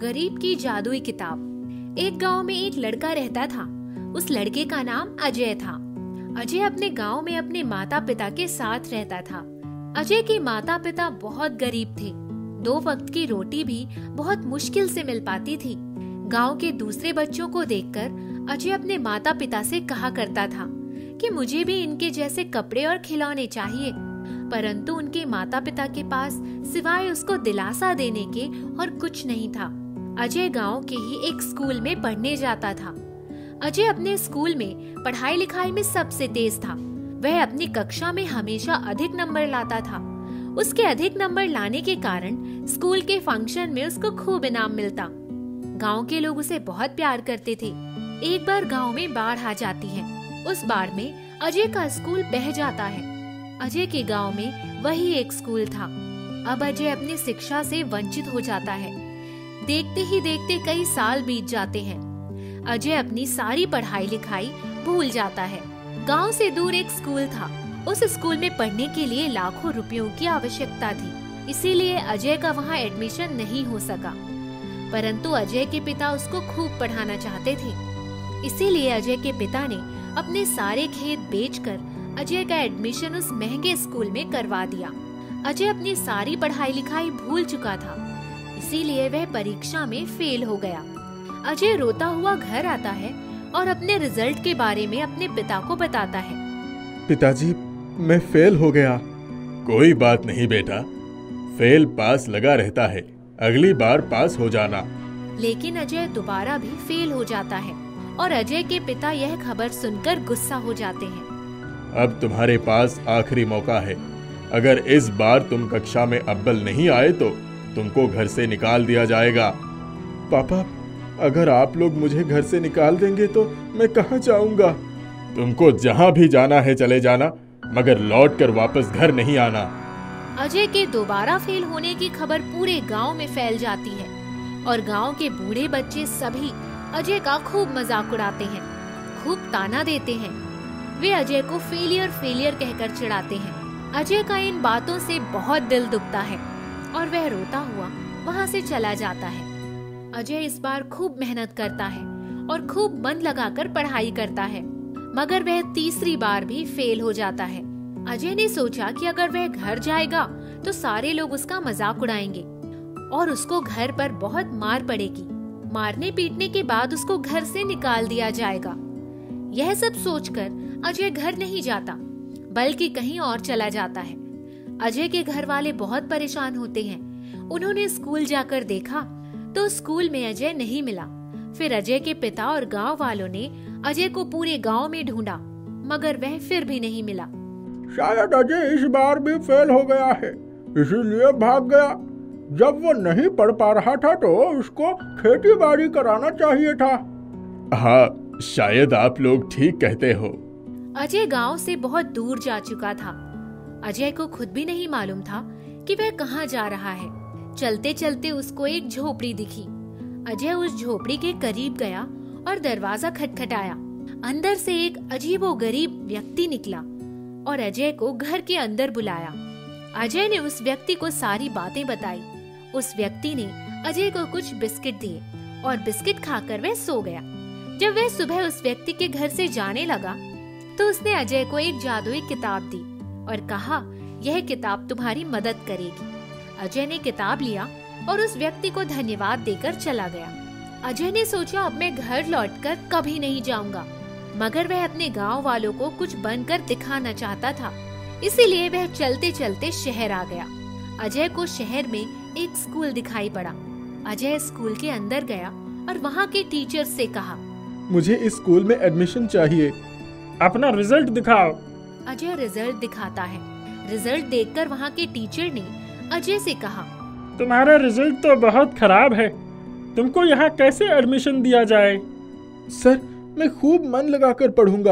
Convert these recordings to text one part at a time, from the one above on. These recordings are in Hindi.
गरीब की जादुई किताब। एक गांव में एक लड़का रहता था। उस लड़के का नाम अजय था। अजय अपने गांव में अपने माता पिता के साथ रहता था। अजय के माता पिता बहुत गरीब थे। 2 वक्त की रोटी भी बहुत मुश्किल से मिल पाती थी। गांव के दूसरे बच्चों को देखकर अजय अपने माता पिता से कहा करता था कि मुझे भी इनके जैसे कपड़े और खिलौने चाहिए, परंतु उनके माता पिता के पास सिवाय उसको दिलासा देने के और कुछ नहीं था। अजय गांव के ही एक स्कूल में पढ़ने जाता था। अजय अपने स्कूल में पढ़ाई लिखाई में सबसे तेज था। वह अपनी कक्षा में हमेशा अधिक नंबर लाता था। उसके अधिक नंबर लाने के कारण स्कूल के फंक्शन में उसको खूब इनाम मिलता। गांव के लोग उसे बहुत प्यार करते थे। एक बार गांव में बाढ़ आ जाती है। उस बाढ़ में अजय का स्कूल बह जाता है। अजय के गांव में वही एक स्कूल था। अब अजय अपनी शिक्षा से वंचित हो जाता है। देखते ही देखते कई साल बीत जाते हैं। अजय अपनी सारी पढ़ाई लिखाई भूल जाता है। गांव से दूर एक स्कूल था। उस स्कूल में पढ़ने के लिए लाखों रुपयों की आवश्यकता थी, इसीलिए अजय का वहां एडमिशन नहीं हो सका। परंतु अजय के पिता उसको खूब पढ़ाना चाहते थे, इसीलिए अजय के पिता ने अपने सारे खेत बेचकर अजय का एडमिशन उस महंगे स्कूल में करवा दिया। अजय अपनी सारी पढ़ाई लिखाई भूल चुका था, इसीलिए वह परीक्षा में फेल हो गया। अजय रोता हुआ घर आता है और अपने रिजल्ट के बारे में अपने पिता को बताता है। पिताजी, मैं फेल हो गया। कोई बात नहीं बेटा, फेल पास लगा रहता है, अगली बार पास हो जाना। लेकिन अजय दोबारा भी फेल हो जाता है और अजय के पिता यह खबर सुनकर गुस्सा हो जाते हैं। अब तुम्हारे पास आखिरी मौका है। अगर इस बार तुम कक्षा में अव्वल नहीं आए तो तुमको घर से निकाल दिया जाएगा। पापा, अगर आप लोग मुझे घर से निकाल देंगे तो मैं कहाँ जाऊंगा? तुमको जहाँ भी जाना है चले जाना, मगर लौट कर वापस घर नहीं आना। अजय के दोबारा फेल होने की खबर पूरे गांव में फैल जाती है और गांव के बूढ़े बच्चे सभी अजय का खूब मजाक उड़ाते हैं, खूब ताना देते हैं। वे अजय को फेलियर कहकर चिढ़ाते हैं। अजय का इन बातों से बहुत दिल दुखता है और वह रोता हुआ वहाँ से चला जाता है। अजय इस बार खूब मेहनत करता है और खूब मन लगाकर पढ़ाई करता है, मगर वह तीसरी बार भी फेल हो जाता है। अजय ने सोचा कि अगर वह घर जाएगा तो सारे लोग उसका मजाक उड़ाएंगे और उसको घर पर बहुत मार पड़ेगी। मारने पीटने के बाद उसको घर से निकाल दिया जाएगा। यह सब सोचकर अजय घर नहीं जाता, बल्कि कहीं और चला जाता है। अजय के घर वाले बहुत परेशान होते हैं। उन्होंने स्कूल जाकर देखा तो स्कूल में अजय नहीं मिला। फिर अजय के पिता और गांव वालों ने अजय को पूरे गांव में ढूंढा, मगर वह फिर भी नहीं मिला। शायद अजय इस बार भी फेल हो गया है, इसीलिए भाग गया। जब वो नहीं पढ़ पा रहा था तो उसको खेती बाड़ी कराना चाहिए था। हाँ, शायद आप लोग ठीक कहते हो। अजय गांव से बहुत दूर जा चुका था। अजय को खुद भी नहीं मालूम था कि वह कहाँ जा रहा है। चलते चलते उसको एक झोपड़ी दिखी। अजय उस झोपड़ी के करीब गया और दरवाजा खटखटाया। अंदर से एक अजीबोगरीब व्यक्ति निकला और अजय को घर के अंदर बुलाया। अजय ने उस व्यक्ति को सारी बातें बताई। उस व्यक्ति ने अजय को कुछ बिस्किट दिए और बिस्किट खाकर वह सो गया। जब वह सुबह उस व्यक्ति के घर से जाने लगा तो उसने अजय को एक जादुई किताब दी और कहा, यह किताब तुम्हारी मदद करेगी। अजय ने किताब लिया और उस व्यक्ति को धन्यवाद देकर चला गया। अजय ने सोचा, अब मैं घर लौटकर कभी नहीं जाऊंगा, मगर वह अपने गांव वालों को कुछ बनकर दिखाना चाहता था, इसीलिए वह चलते चलते शहर आ गया। अजय को शहर में एक स्कूल दिखाई पड़ा। अजय स्कूल के अंदर गया और वहाँ के टीचर से कहा, मुझे इस स्कूल में एडमिशन चाहिए। अपना रिजल्ट दिखाओ। अजय रिजल्ट दिखाता है। रिजल्ट देखकर वहाँ के टीचर ने अजय से कहा, तुम्हारा रिजल्ट तो बहुत खराब है, तुमको यहाँ कैसे एडमिशन दिया जाए? सर, मैं खूब मन लगाकर पढ़ूंगा,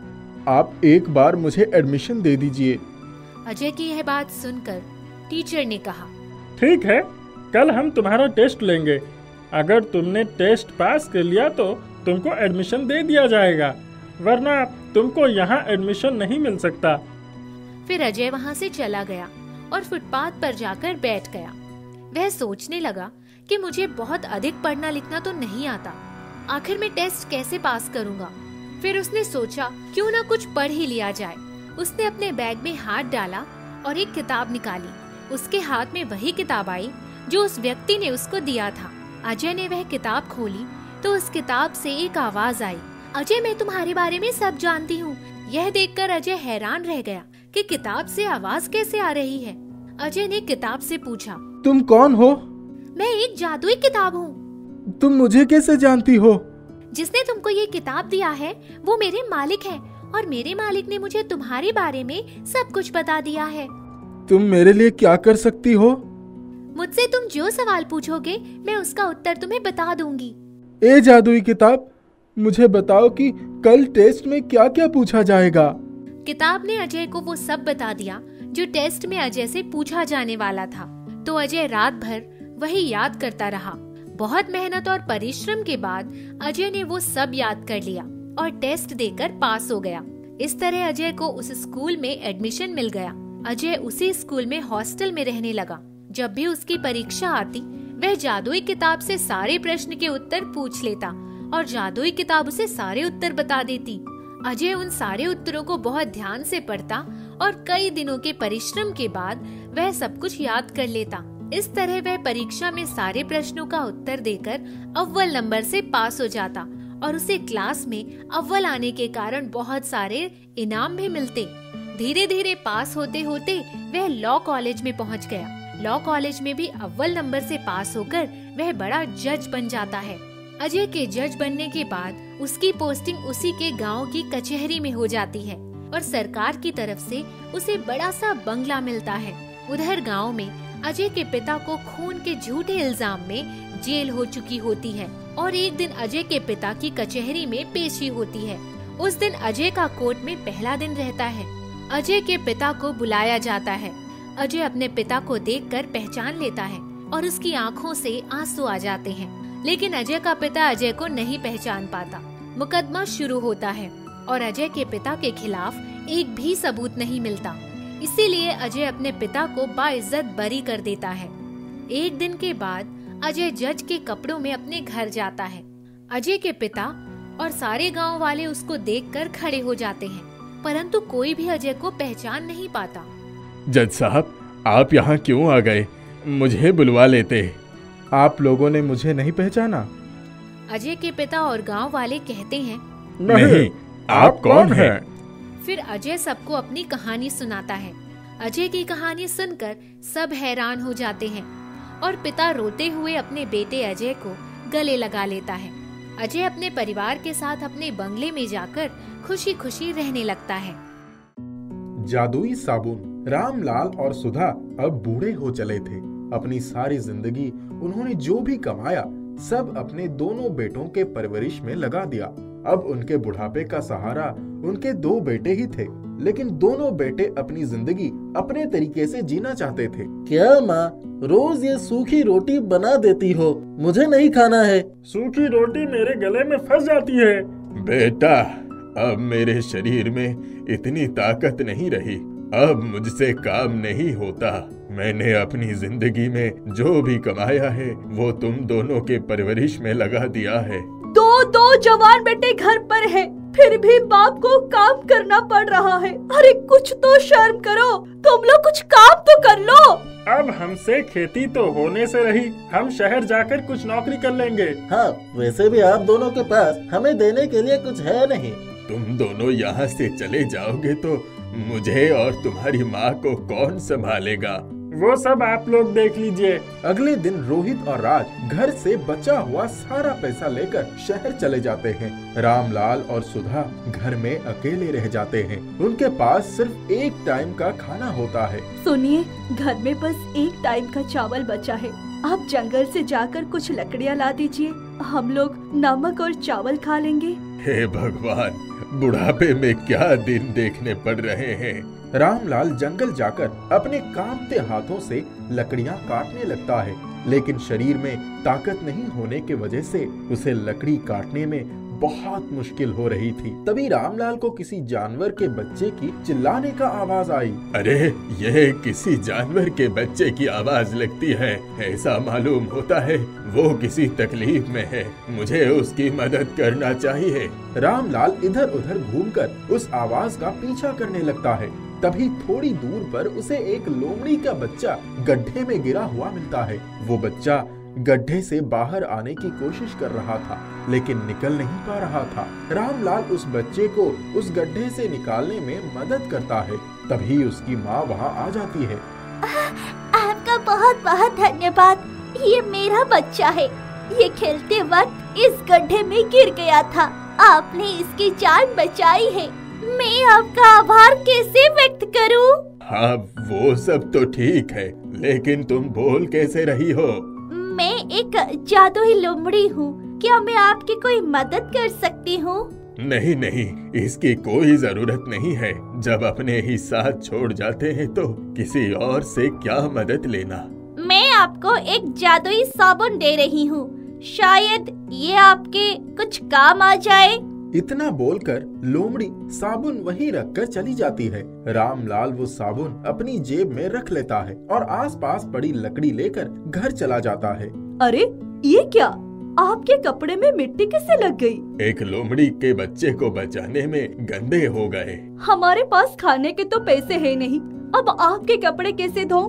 आप एक बार मुझे एडमिशन दे दीजिए। अजय की यह बात सुनकर टीचर ने कहा, ठीक है, कल हम तुम्हारा टेस्ट लेंगे। अगर तुमने टेस्ट पास कर लिया तो तुमको एडमिशन दे दिया जाएगा, वरना तुमको यहाँ एडमिशन नहीं मिल सकता। फिर अजय वहाँ से चला गया और फुटपाथ पर जाकर बैठ गया। वह सोचने लगा कि मुझे बहुत अधिक पढ़ना लिखना तो नहीं आता, आखिर मैं टेस्ट कैसे पास करूँगा। फिर उसने सोचा क्यों ना कुछ पढ़ ही लिया जाए। उसने अपने बैग में हाथ डाला और एक किताब निकाली। उसके हाथ में वही किताब आई जो उस व्यक्ति ने उसको दिया था। अजय ने वह किताब खोली तो उस किताब से एक आवाज आई, अजय मैं तुम्हारे बारे में सब जानती हूँ। यह देखकर अजय हैरान रह गया कि किताब से आवाज कैसे आ रही है। अजय ने किताब से पूछा, तुम कौन हो? मैं एक जादुई किताब हूँ। तुम मुझे कैसे जानती हो? जिसने तुमको ये किताब दिया है वो मेरे मालिक है और मेरे मालिक ने मुझे तुम्हारे बारे में सब कुछ बता दिया है। तुम मेरे लिए क्या कर सकती हो? मुझसे तुम जो सवाल पूछोगे मैं उसका उत्तर तुम्हें बता दूंगी। ए जादुई किताब, मुझे बताओ कि कल टेस्ट में क्या क्या पूछा जाएगा। किताब ने अजय को वो सब बता दिया जो टेस्ट में अजय से पूछा जाने वाला था। तो अजय रात भर वही याद करता रहा। बहुत मेहनत और परिश्रम के बाद अजय ने वो सब याद कर लिया और टेस्ट देकर पास हो गया। इस तरह अजय को उस स्कूल में एडमिशन मिल गया। अजय उसी स्कूल में हॉस्टल में रहने लगा। जब भी उसकी परीक्षा आती वह जादुई किताब से सारे प्रश्न के उत्तर पूछ लेता और जादुई किताब उसे सारे उत्तर बता देती। अजय उन सारे उत्तरों को बहुत ध्यान से पढ़ता और कई दिनों के परिश्रम के बाद वह सब कुछ याद कर लेता। इस तरह वह परीक्षा में सारे प्रश्नों का उत्तर देकर अव्वल नंबर से पास हो जाता और उसे क्लास में अव्वल आने के कारण बहुत सारे इनाम भी मिलते। धीरे धीरे पास होते होते वह लॉ कॉलेज में पहुंच गया। लॉ कॉलेज में भी अव्वल नंबर से पास होकर वह बड़ा जज बन जाता है। अजय के जज बनने के बाद उसकी पोस्टिंग उसी के गांव की कचहरी में हो जाती है और सरकार की तरफ से उसे बड़ा सा बंगला मिलता है। उधर गांव में अजय के पिता को खून के झूठे इल्जाम में जेल हो चुकी होती है और एक दिन अजय के पिता की कचहरी में पेशी होती है। उस दिन अजय का कोर्ट में पहला दिन रहता है। अजय के पिता को बुलाया जाता है। अजय अपने पिता को देखकर पहचान लेता है और उसकी आंखों से आंसू आ जाते हैं, लेकिन अजय का पिता अजय को नहीं पहचान पाता। मुकदमा शुरू होता है और अजय के पिता के खिलाफ एक भी सबूत नहीं मिलता। इसीलिए अजय अपने पिता को बाइज्जत बरी कर देता है। एक दिन के बाद अजय जज के कपड़ों में अपने घर जाता है। अजय के पिता और सारे गांव वाले उसको देखकर खड़े हो जाते हैं, परंतु कोई भी अजय को पहचान नहीं पाता। जज साहब, आप यहाँ क्यों आ गए? मुझे बुलवा लेते। आप लोगों ने मुझे नहीं पहचाना? अजय के पिता और गांव वाले कहते हैं, नहीं, आप कौन हैं? फिर अजय सबको अपनी कहानी सुनाता है। अजय की कहानी सुनकर सब हैरान हो जाते हैं और पिता रोते हुए अपने बेटे अजय को गले लगा लेता है। अजय अपने परिवार के साथ अपने बंगले में जाकर खुशी खुशी रहने लगता है। जादुई साबुन। रामलाल और सुधा अब बूढ़े हो चले थे। अपनी सारी जिंदगी उन्होंने जो भी कमाया सब अपने दोनों बेटों के परवरिश में लगा दिया। अब उनके बुढ़ापे का सहारा उनके दो बेटे ही थे, लेकिन दोनों बेटे अपनी जिंदगी अपने तरीके से जीना चाहते थे। क्या माँ, रोज ये सूखी रोटी बना देती हो? मुझे नहीं खाना है। सूखी रोटी मेरे गले में फंस जाती है। बेटा, अब मेरे शरीर में इतनी ताकत नहीं रही। अब मुझसे काम नहीं होता। मैंने अपनी जिंदगी में जो भी कमाया है वो तुम दोनों के परवरिश में लगा दिया है। दो जवान बेटे घर पर है, फिर भी बाप को काम करना पड़ रहा है। अरे कुछ तो शर्म करो, तुम लोग कुछ काम तो कर लो। अब हमसे खेती तो होने से रही, हम शहर जाकर कुछ नौकरी कर लेंगे। हाँ, वैसे भी आप दोनों के पास हमें देने के लिए कुछ है नहीं। तुम दोनों यहाँ से चले जाओगे तो मुझे और तुम्हारी माँ को कौन संभालेगा? वो सब आप लोग देख लीजिए। अगले दिन रोहित और राज घर से बचा हुआ सारा पैसा लेकर शहर चले जाते हैं। रामलाल और सुधा घर में अकेले रह जाते हैं। उनके पास सिर्फ एक टाइम का खाना होता है। सुनिए, घर में बस एक टाइम का चावल बचा है। आप जंगल से जाकर कुछ लकड़ियाँ ला दीजिए, हम लोग नमक और चावल खा लेंगे। हे भगवान, बुढ़ापे में क्या दिन देखने पड़ रहे हैं। रामलाल जंगल जाकर अपने कांपते हाथों से लकड़ियां काटने लगता है, लेकिन शरीर में ताकत नहीं होने के वजह से उसे लकड़ी काटने में बहुत मुश्किल हो रही थी। तभी रामलाल को किसी जानवर के बच्चे की चिल्लाने का आवाज आई। अरे यह किसी जानवर के बच्चे की आवाज लगती है। ऐसा मालूम होता है वो किसी तकलीफ में है, मुझे उसकी मदद करना चाहिए। रामलाल इधर उधर घूमकर उस आवाज का पीछा करने लगता है। तभी थोड़ी दूर पर उसे एक लोमड़ी का बच्चा गड्ढे में गिरा हुआ मिलता है। वो बच्चा गड्ढे से बाहर आने की कोशिश कर रहा था, लेकिन निकल नहीं पा रहा था। रामलाल उस बच्चे को उस गड्ढे से निकालने में मदद करता है। तभी उसकी माँ वहाँ आ जाती है। आपका बहुत बहुत धन्यवाद। ये मेरा बच्चा है। ये खेलते वक्त इस गड्ढे में गिर गया था। आपने इसकी जान बचाई है। मैं आपका आभार कैसे व्यक्त करूं? हाँ वो सब तो ठीक है, लेकिन तुम बोल कैसे रही हो? मैं एक जादुई लोमड़ी हूँ। क्या मैं आपकी कोई मदद कर सकती हूँ? नहीं नहीं, इसकी कोई जरूरत नहीं है। जब अपने ही साथ छोड़ जाते हैं तो किसी और से क्या मदद लेना। मैं आपको एक जादुई साबुन दे रही हूँ, शायद ये आपके कुछ काम आ जाए। इतना बोलकर लोमड़ी साबुन वहीं रखकर चली जाती है। रामलाल वो साबुन अपनी जेब में रख लेता है और आसपास पड़ी लकड़ी लेकर घर चला जाता है। अरे ये क्या? आपके कपड़े में मिट्टी कैसे लग गई? एक लोमड़ी के बच्चे को बचाने में गंदे हो गए। हमारे पास खाने के तो पैसे है नहीं, अब आपके कपड़े कैसे धो?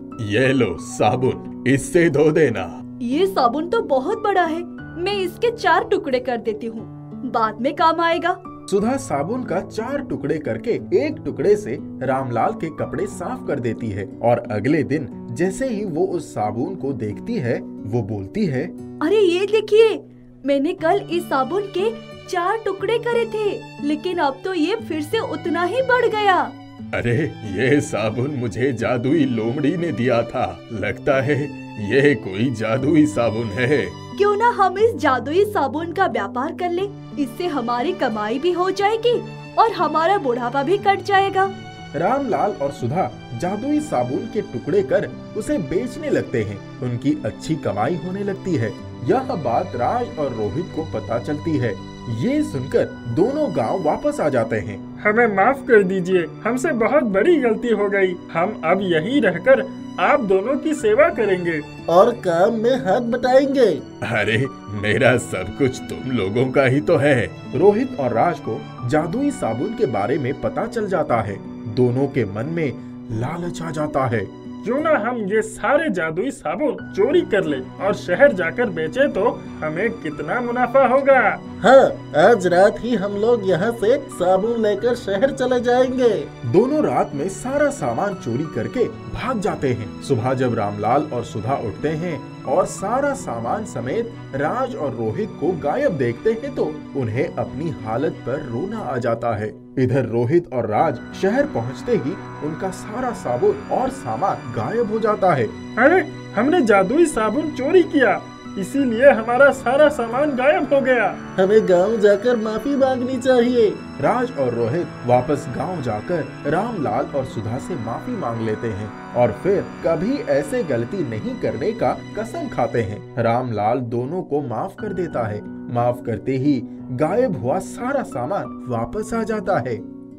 ये लो साबुन, इससे धो देना। ये साबुन तो बहुत बड़ा है, मैं इसके 4 टुकड़े कर देती हूँ, बाद में काम आएगा। सुधा साबुन का 4 टुकड़े करके एक टुकड़े से रामलाल के कपड़े साफ कर देती है और अगले दिन जैसे ही वो उस साबुन को देखती है वो बोलती है, अरे ये देखिए, मैंने कल इस साबुन के 4 टुकड़े करे थे, लेकिन अब तो ये फिर से उतना ही बढ़ गया। अरे ये साबुन मुझे जादुई लोमड़ी ने दिया था। लगता है ये कोई जादुई साबुन है। क्यों ना हम इस जादुई साबुन का व्यापार कर ले, इससे हमारी कमाई भी हो जाएगी और हमारा बुढ़ापा भी कट जाएगा। रामलाल और सुधा जादुई साबुन के टुकड़े कर उसे बेचने लगते हैं। उनकी अच्छी कमाई होने लगती है। यह बात राज और रोहित को पता चलती है। ये सुनकर दोनों गांव वापस आ जाते हैं। हमें माफ कर दीजिए, हमसे बहुत बड़ी गलती हो गई। हम अब यहीं रहकर आप दोनों की सेवा करेंगे और काम में हाथ बटाएंगे। अरे मेरा सब कुछ तुम लोगों का ही तो है। रोहित और राज को जादुई साबुन के बारे में पता चल जाता है। दोनों के मन में लालच आ जाता है। क्यों ना हम ये सारे जादुई साबुन चोरी कर ले और शहर जाकर बेचे तो हमें कितना मुनाफा होगा। हाँ, आज रात ही हम लोग यहाँ से साबुन लेकर शहर चले जाएंगे। दोनों रात में सारा सामान चोरी करके भाग जाते हैं। सुबह जब रामलाल और सुधा उठते हैं और सारा सामान समेत राज और रोहित को गायब देखते हैं तो उन्हें अपनी हालत पर रोना आ जाता है। इधर रोहित और राज शहर पहुंचते ही उनका सारा साबुन और सामान गायब हो जाता है। अरे हमने जादुई साबुन चोरी किया, इसीलिए हमारा सारा सामान गायब हो गया। हमें गांव जाकर माफी मांगनी चाहिए। राज और रोहित वापस गांव जाकर रामलाल और सुधा से माफी मांग लेते हैं और फिर कभी ऐसे गलती नहीं करने का कसम खाते हैं। रामलाल दोनों को माफ कर देता है। माफ करते ही गायब हुआ सारा सामान वापस आ जाता है।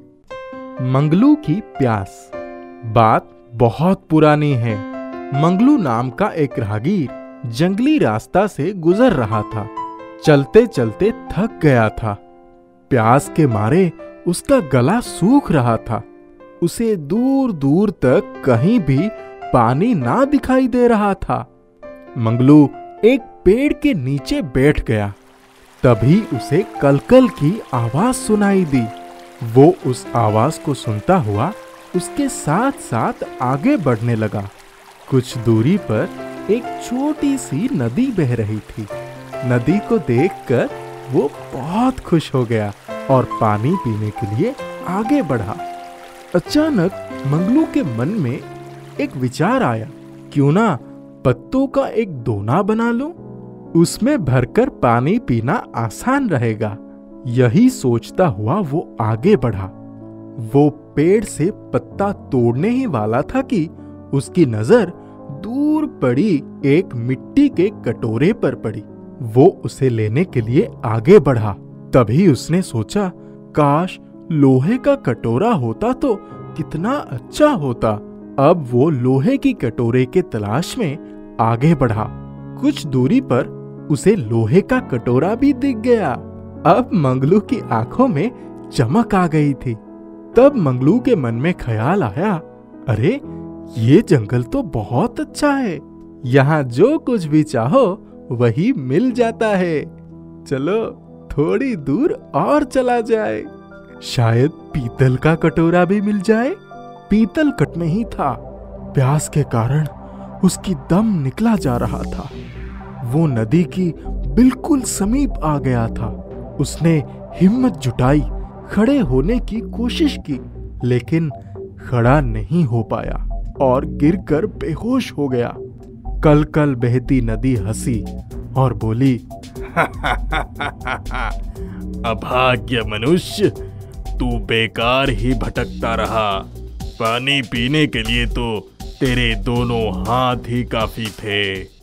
मंगलू की प्यास। बात बहुत पुरानी है। मंगलू नाम का एक राहगीर जंगली रास्ता से गुजर रहा था। चलते चलते थक गया था। प्यास के मारे उसका गला सूख रहा था। उसे दूर दूर तक कहीं भी पानी ना दिखाई दे रहा था। मंगलू एक पेड़ के नीचे बैठ गया। तभी उसे कलकल की आवाज सुनाई दी। वो उस आवाज को सुनता हुआ उसके साथ साथ आगे बढ़ने लगा। कुछ दूरी पर एक छोटी सी नदी बह रही थी। नदी को देखकर वो बहुत खुश हो गया और पानी पीने के लिए आगे बढ़ा। अचानक मंगलू के मन में एक विचार आया, क्यों ना पत्तों का एक दोना बना लूं? उसमें भरकर पानी पीना आसान रहेगा। यही सोचता हुआ वो आगे बढ़ा। वो पेड़ से पत्ता तोड़ने ही वाला था कि उसकी नजर दूर पड़ी एक मिट्टी के कटोरे पर पड़ी। वो उसे लेने के लिए आगे बढ़ा। तभी उसने सोचा, काश लोहे का कटोरा होता तो कितना अच्छा होता। अब वो लोहे की कटोरे के तलाश में आगे बढ़ा। कुछ दूरी पर उसे लोहे का कटोरा भी दिख गया। अब मंगलू की आंखों में चमक आ गई थी। तब मंगलू के मन में ख्याल आया, अरे ये जंगल तो बहुत अच्छा है, यहाँ जो कुछ भी चाहो वही मिल जाता है। चलो थोड़ी दूर और चला जाए, शायद पीतल का कटोरा भी मिल जाए। पीतल कट में ही था। प्यास के कारण उसकी दम निकला जा रहा था। वो नदी की बिल्कुल समीप आ गया था। उसने हिम्मत जुटाई, खड़े होने की कोशिश की, लेकिन खड़ा नहीं हो पाया और गिरकर बेहोश हो गया। कल कल बहती नदी हंसी और बोली, अभाग्य मनुष्य, तू बेकार ही भटकता रहा। पानी पीने के लिए तो तेरे दोनों हाथ ही काफी थे।